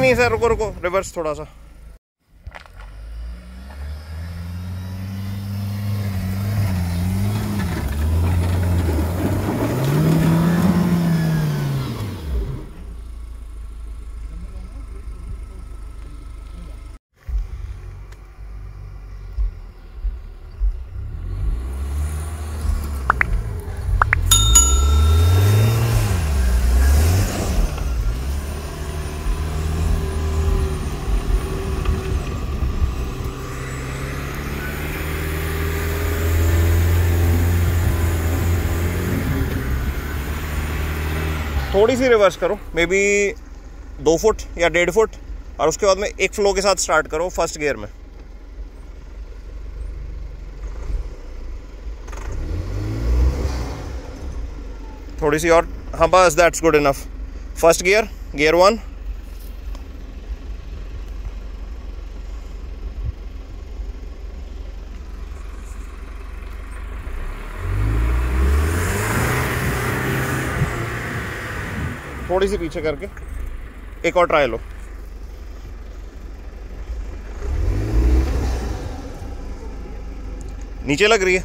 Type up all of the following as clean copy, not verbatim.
नहीं सर, रुको रुको, रिवर्स थोड़ा सा। थोड़ी सी रिवर्स करो, मे बी 2 फुट या 1.5 फुट, और उसके बाद में एक फ्लो के साथ स्टार्ट करो फर्स्ट गियर में। थोड़ी सी और, हाँ बस, that's good enough. First gear, gear 1, थोड़ी सी पीछे करके एक और ट्राई लो। नीचे लग रही है?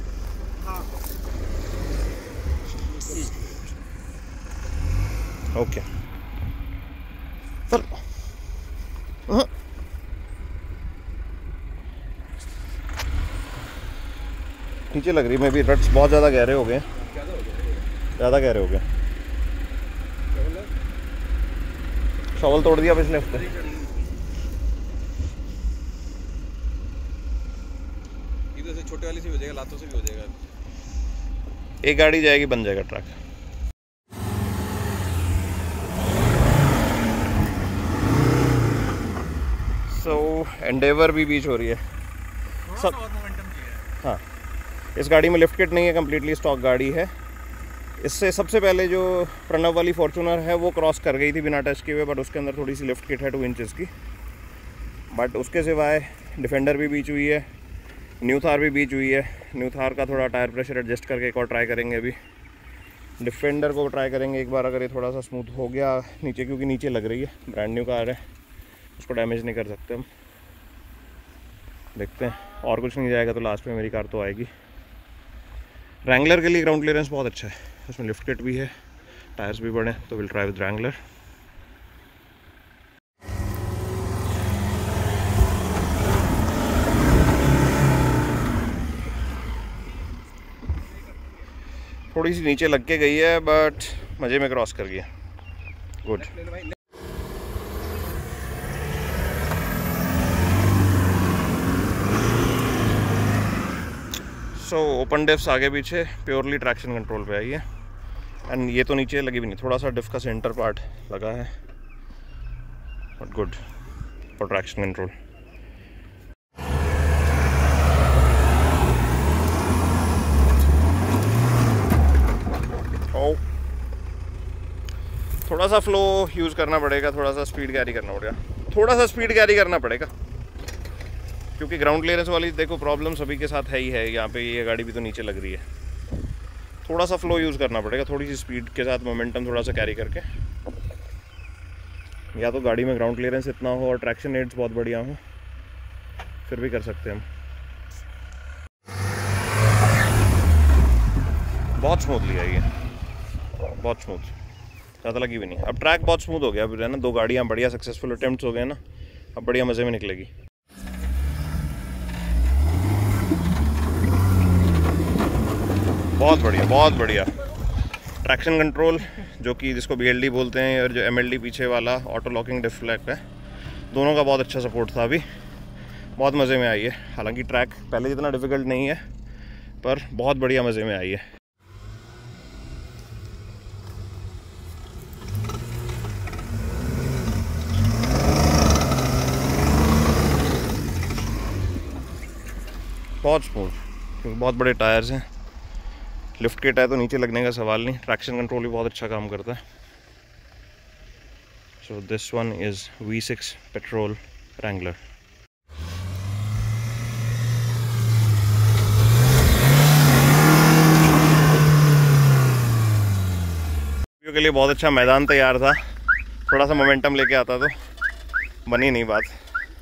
ओके सर, नीचे लग रही है। मे बी रट्स बहुत ज़्यादा गहरे हो गए, ज़्यादा गहरे हो गए। शॉवल तोड़ दिया पिछले हफ्ते। इधर से छोटे वाली से भी हो जाएगा, लातों से भी हो जाएगा। एक गाड़ी जाएगी, बन जाएगा ट्रक। सो एंडेवर भी बीच हो रही है सब। हाँ, इस गाड़ी में लिफ्ट किट नहीं है, कम्प्लीटली स्टॉक गाड़ी है। इससे सबसे पहले जो प्रणव वाली फॉर्चूनर है वो क्रॉस कर गई थी बिना टच किए हुए, बट उसके अंदर थोड़ी सी लिफ्ट किट है 2 इंचेस की। बट उसके सिवाय डिफेंडर भी बीच हुई है, न्यू थार भी बीच हुई है। न्यू थार का थोड़ा टायर प्रेशर एडजस्ट करके एक और ट्राई करेंगे। अभी डिफेंडर को ट्राई करेंगे एक बार, अगर ये थोड़ा सा स्मूथ हो गया नीचे, क्योंकि नीचे लग रही है, ब्रांड न्यू कार है, उसको डैमेज नहीं कर सकते हम। देखते हैं, और कुछ नहीं जाएगा तो लास्ट में मेरी कार तो आएगी। रैंगलर के लिए ग्राउंड क्लियरेंस बहुत अच्छा है, उसमें लिफ्ट किट भी है, टायर्स भी बड़े, तो विल ट्राई विद रैंगलर। थोड़ी सी नीचे लग के गई है, बट मज़े में क्रॉस कर गया। गुड। सो ओपन डिफ्स आगे पीछे, प्योरली ट्रैक्शन कंट्रोल पे आई है। एंड ये तो नीचे लगी भी नहीं, थोड़ा सा डिफ का सेंटर पार्ट लगा है, but good for traction control. थोड़ा सा फ्लो यूज़ करना पड़ेगा, थोड़ा सा स्पीड कैरी करना पड़ेगा, थोड़ा सा स्पीड कैरी करना पड़ेगा, क्योंकि ग्राउंड क्लियरेंस वाली देखो प्रॉब्लम सभी के साथ है ही है। यहाँ पे ये गाड़ी भी तो नीचे लग रही है, थोड़ा सा फ्लो यूज़ करना पड़ेगा, थोड़ी सी स्पीड के साथ मोमेंटम थोड़ा सा कैरी करके। या तो गाड़ी में ग्राउंड क्लियरेंस इतना हो और ट्रैक्शन एड्स बहुत बढ़िया हो, फिर भी कर सकते हैं हम। बहुत स्मूथली आई है, बहुत स्मूथ, ज़्यादा लगी भी नहीं। अब ट्रैक बहुत स्मूथ हो गया, अब है ना, 2 गाड़ियाँ बढ़िया सक्सेसफुल अटेम्प्ट्स हो गए ना, अब बढ़िया मज़े में निकलेगी। बहुत बढ़िया, बहुत बढ़िया। ट्रैक्शन कंट्रोल, जो कि जिसको BLD बोलते हैं, और जो MLD पीछे वाला ऑटो लॉकिंग डिफ फ्लैग है, दोनों का बहुत अच्छा सपोर्ट था। अभी बहुत मज़े में आई है। हालांकि ट्रैक पहले जितना डिफ़िकल्ट नहीं है, पर बहुत बढ़िया मज़े में आई है। बहुत स्मूथ, क्योंकि बहुत बड़े टायर्स हैं, लिफ्ट किट है तो नीचे लगने का सवाल नहीं। ट्रैक्शन कंट्रोल भी बहुत अच्छा काम करता है। So this one is V6 petrol Wrangler. के लिए बहुत अच्छा मैदान तैयार था, थोड़ा सा मोमेंटम लेके आता तो बनी नहीं बात।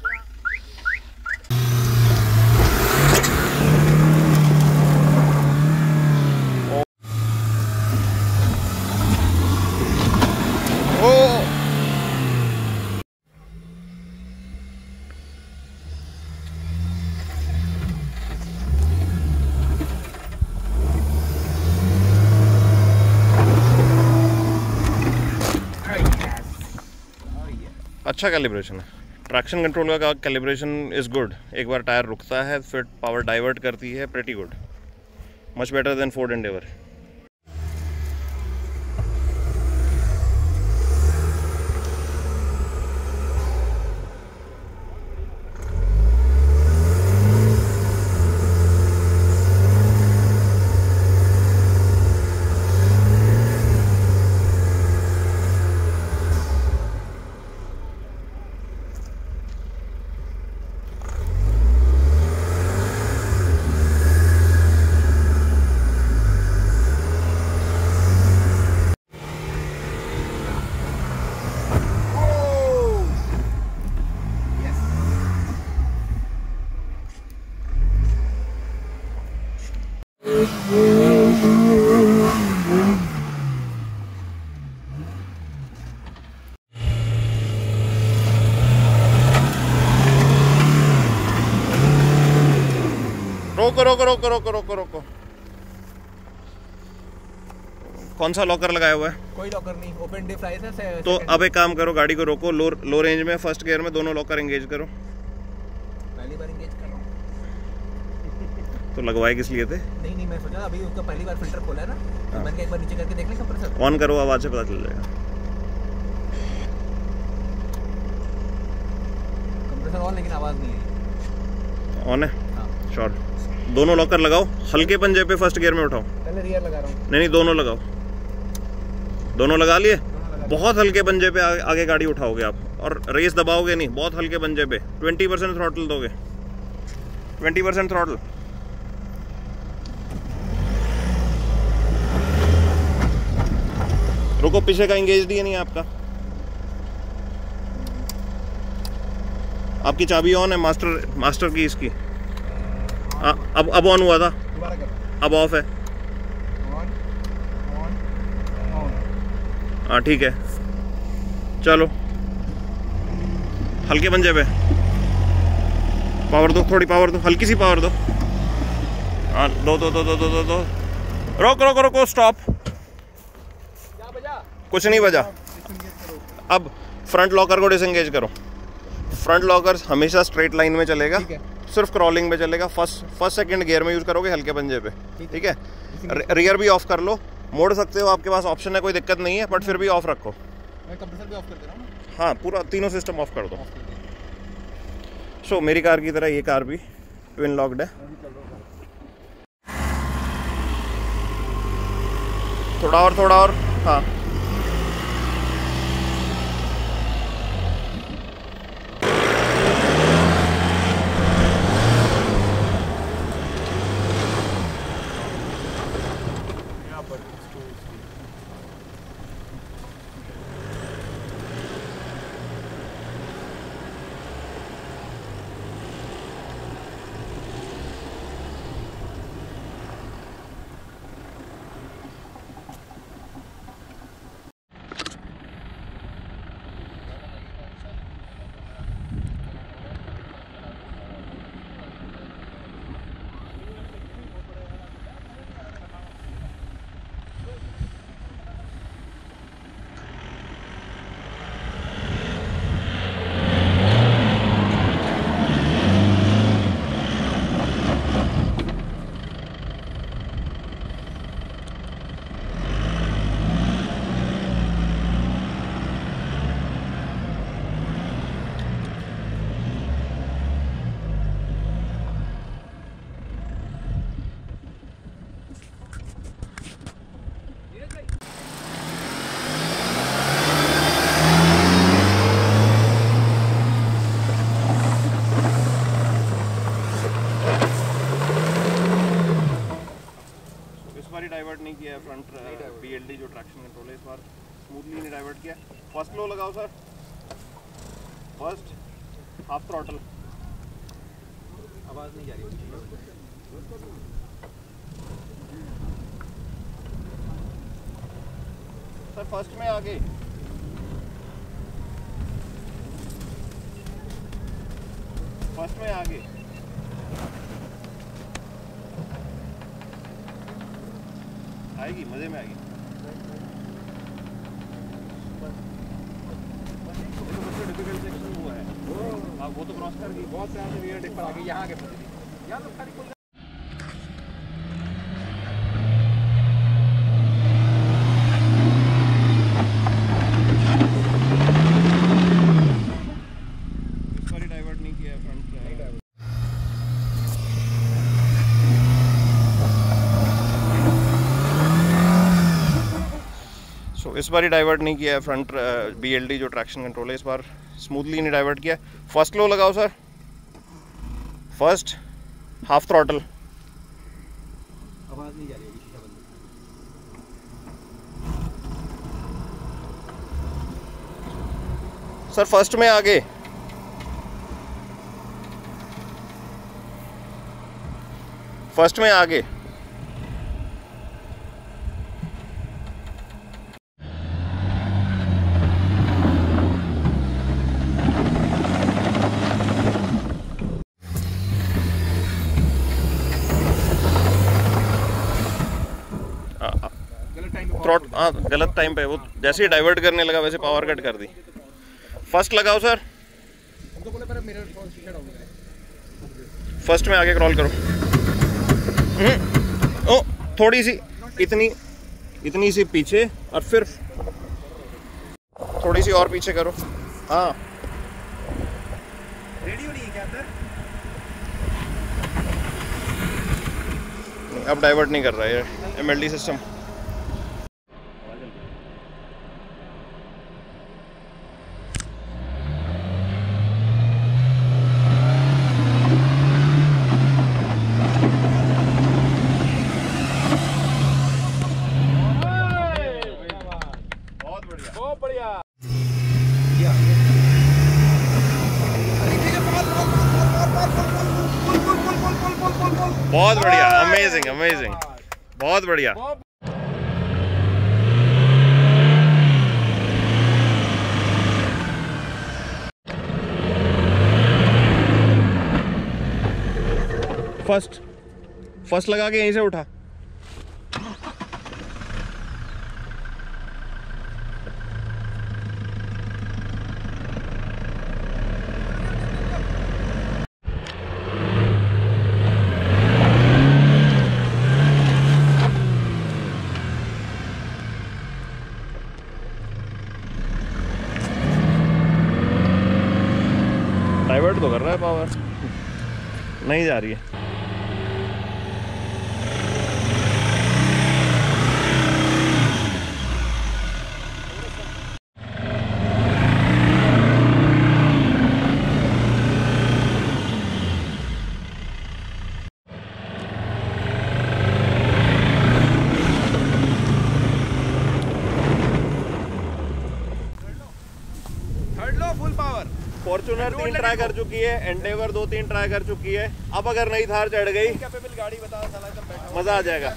अच्छा कैलिब्रेशन है, ट्रैक्शन कंट्रोल का कैलिब्रेशन इज़ गुड। एक बार टायर रुकता है फिर पावर डाइवर्ट करती है, pretty good, much better than Ford Endeavour. रोको रोको रोको रोको रोको रोको। कौन सा लॉकर लगाया हुआ है? कोई लॉकर नहीं, ओपन डिफ लाइसेंस है। तो अब एक काम करो, गाड़ी को रोको, लो रेंज में फर्स्ट गियर में दोनों लॉकर एंगेज करो। पहली बार एंगेज कर रहा हूं। तो लगवाए किस लिए थे? नहीं मैं सोचा अभी उसका पहली बार फिल्टर खोला है ना, तो मैंने एक बार नीचे करके देख ले कंप्रेसर। ऑन करो, आवाज से पता चल जाएगा। कंप्रेसर ऑन, लेकिन आवाज नहीं है। ऑन है? हाँ श्योर। दोनों लॉकर लगाओ, हल्के पंजे पे फर्स्ट गियर में उठाओ। पहले रियर लगा रहा हूं। नहीं दोनों लगाओ। दोनों लगा लिए? बहुत हल्के पंजे पे आगे गाड़ी उठाओगे आप, और रेस दबाओगे नहीं, बहुत हल्के पंजे पे 20% थ्रॉटल दोगे, 20% थ्रॉटल। रुको, पीछे का एंगेज दिया नहीं आपका। आपकी चाबी ऑन है, मास्टर की इसकी। अब ऑन हुआ था, अब ऑफ है। हाँ ठीक है, चलो हल्के पंजे पे पावर दो, थोड़ी पावर दो, हल्की सी पावर दो। हाँ दो दो दो दो दो दो दो। रोको रोको रोको, स्टॉप। कुछ नहीं बजा। अब फ्रंट लॉकर को डिसएंगेज करो। फ्रंट लॉकर हमेशा स्ट्रेट लाइन में चलेगा, सिर्फ क्रॉलिंग में चलेगा। फर्स्ट सेकंड गियर में यूज करोगे हल्के पंजे पे, ठीक है। रियर भी ऑफ कर लो, मोड़ सकते हो, आपके पास ऑप्शन है, कोई दिक्कत नहीं है, बट फिर भी ऑफ रखो। मैं कंप्रेसर भी ऑफ कर दे रहा हूं। हाँ पूरा तीनों सिस्टम ऑफ कर दो। सो मेरी कार की तरह ये कार भी ट्विन लॉक्ड है। थोड़ा और, हाँ डाइवर्ट नहीं किया है फ्रंट BLD जो ट्रैक्शन कंट्रोल है, इस बार स्मूथली नहीं डाइवर्ट किया। फर्स्ट लो लगाओ सर। First half throttle. आवाज़ नहीं जा रही होगी। सर फर्स्ट में आगे, फर्स्ट में आगे, आएगी, मजे में आएगी। सबसे डिफिकल्ट सेक्शन वो है, आप वो तो क्रॉस कर गई। बहुत से आगे वीडियो पर आ गई, यहाँ आगे पहुंच गई। यहाँ तो खाली कुल इस बार डाइवर्ट नहीं किया फ्रंट। सो इस बार ही डाइवर्ट नहीं किया है फ्रंट BLD जो ट्रैक्शन कंट्रोल है, इस बार स्मूथली नहीं डाइवर्ट किया। फर्स्ट लो लगाओ सर, फर्स्ट हाफ थ्रॉटल। आवाज़ नहीं जा रही होगी, शीशा बंद। सर फर्स्ट में आगे, फर्स्ट में आगे, गलत टाइम पे, वो जैसे ही डाइवर्ट करने लगा वैसे पावर कट कर दी। फर्स्ट लगाओ सर, तो बोले पर मेरा फोन शीशा डाउन है। फर्स्ट में आगे क्रॉल करो। ओ थोड़ी सी, इतनी सी पीछे, और फिर थोड़ी सी और पीछे करो। हाँ रेडियो नहीं है क्या अंदर? अब डाइवर्ट नहीं कर रहा है ये MLD सिस्टम। बहुत बढ़िया। बहुत बढ़िया, अमेजिंग अमेजिंग, बहुत बढ़िया। फर्स्ट लगा के यहीं से उठा। डाइवर्ट तो कर रहा है पावर, नहीं जा रही है। फॉर्च्यूनर 3 ट्राई कर चुकी है, एंडेवर 2-3 ट्राई कर चुकी है। अब अगर नई थार चढ़ गई, कैपेबल गाड़ी बताओ साला, एकदम बैठा मजा आ जाएगा।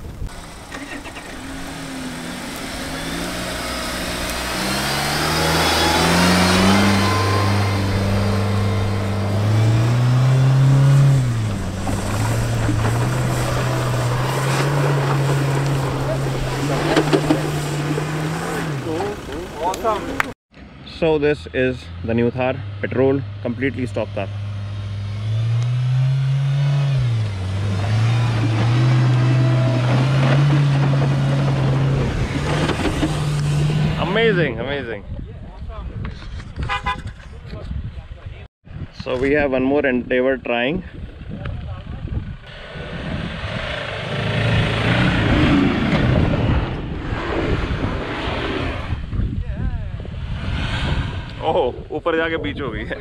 So this is the new Thar petrol, completely stock car. Amazing, amazing. So we have one more Endeavour trying. ओह, ऊपर जाके बीच हो गई है।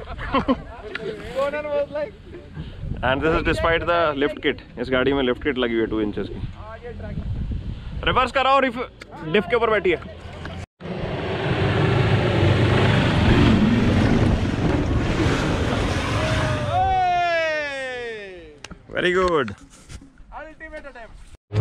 And this is despite the lift kit. इस गाड़ी में लिफ्ट किट लगी हुई है 2 इंचेस की। रिवर्स कराओ, डिफ के ऊपर बैठी है। Very good. Ultimate attempt.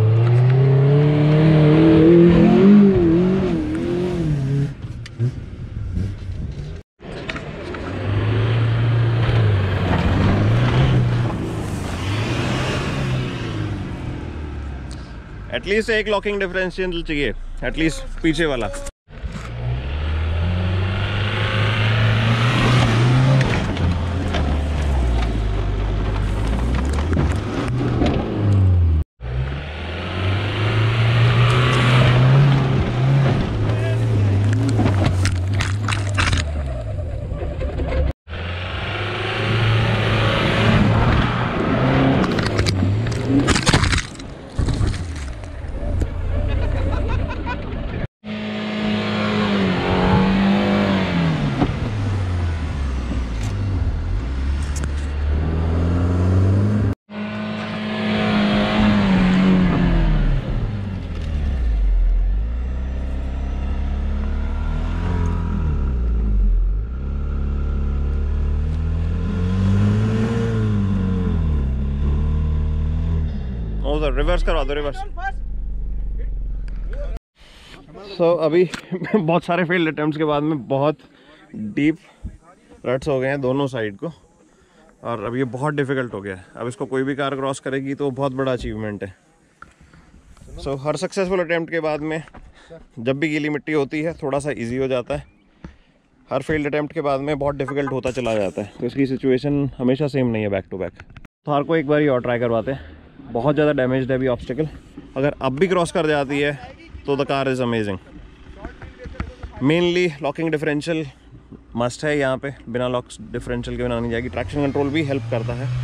At least एक लॉकिंग डिफरेंशियल चाहिए, एटलीस्ट पीछे वाला। रिवर्स करवा दो, रिवर्स। सो अभी बहुत सारे फील्ड अटेम्प्ट्स के बाद में बहुत डीप रट्स हो गए हैं दोनों साइड को, और अब ये बहुत डिफ़िकल्ट हो गया है। अब इसको कोई भी कार क्रॉस करेगी तो बहुत बड़ा अचीवमेंट है। सो हर सक्सेसफुल अटेम्प्ट के बाद में जब भी गीली मिट्टी होती है थोड़ा सा इजी हो जाता है, हर फील्ड अटेम्प्ट के बाद में बहुत डिफ़िकल्ट होता चला जाता है। तो इसकी सिचुएशन हमेशा सेम नहीं है बैक टू बैक। थार को एक बार ही और ट्राई करवाते हैं। बहुत ज़्यादा डैमेज्ड है अभी ऑब्स्टिकल, अगर अब भी क्रॉस कर जाती है तो the car is amazing. Mainly locking differential must है यहाँ पे, बिना लॉक डिफरेंशियल के बिना नहीं जाएगी। ट्रैक्शन कंट्रोल भी हेल्प करता है।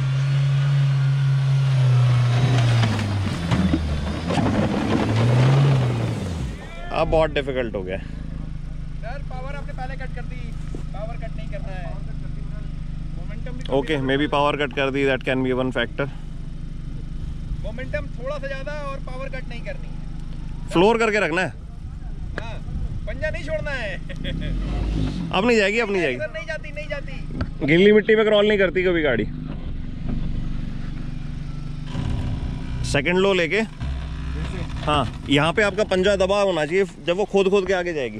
अब बहुत डिफिकल्ट हो गया। सर पावर आपने पहले कट कर दी, पावर कट नहीं करना है। मोमेंटम भी okay, maybe power cut कर दी, that can be one factor. Momentum थोड़ा सा ज़्यादा और पावर कट नहीं करनी है। फ्लोर करके रखना है, हाँ, पंजा नहीं छोड़ना है। अब नहीं जाएगी, अब नहीं जाएगी। सर नहीं जाती, नहीं जाती। गीली मिट्टी पे क्रॉल नहीं करती कभी गाड़ी। सेकंड लो लेके, हाँ यहाँ पे आपका पंजा दबा होना चाहिए जब वो खोद खोद के आगे जाएगी।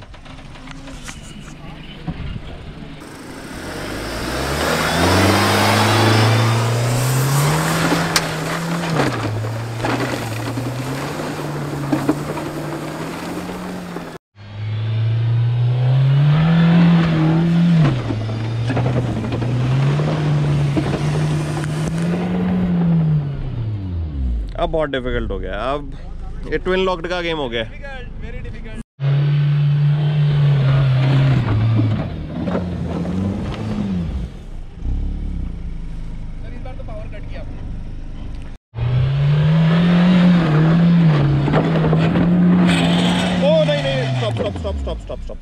अब बहुत डिफिकल्ट हो गया, अब ये ट्विन लॉक्ड का गेम हो गया। Very difficult. सर इस बार तो पावर कट किया आपने। ओ नहीं नहीं, stop stop stop stop stop stop.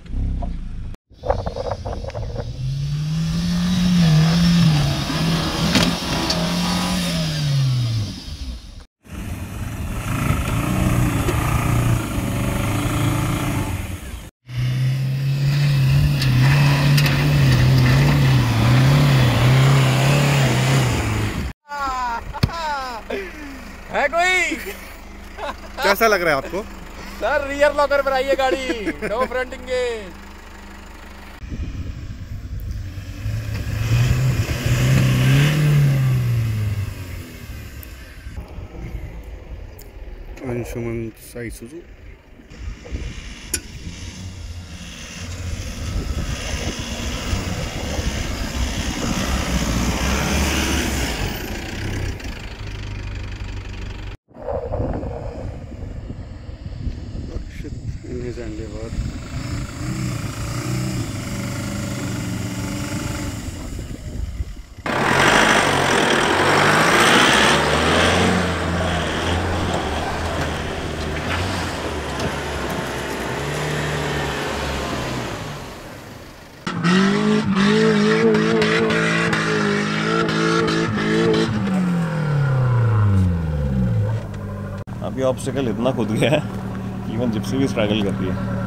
है कोई? कैसा लग रहा है आपको? सर रियर लॉकर पर आई है गाड़ी, नो फ्रंट इंगेज। अंशुमन साइसुजू। In his endeavor. अभी ऑब्स्टिकल इतना खुद गया है, इवन जिप्सी भी स्ट्रगल कर रही है।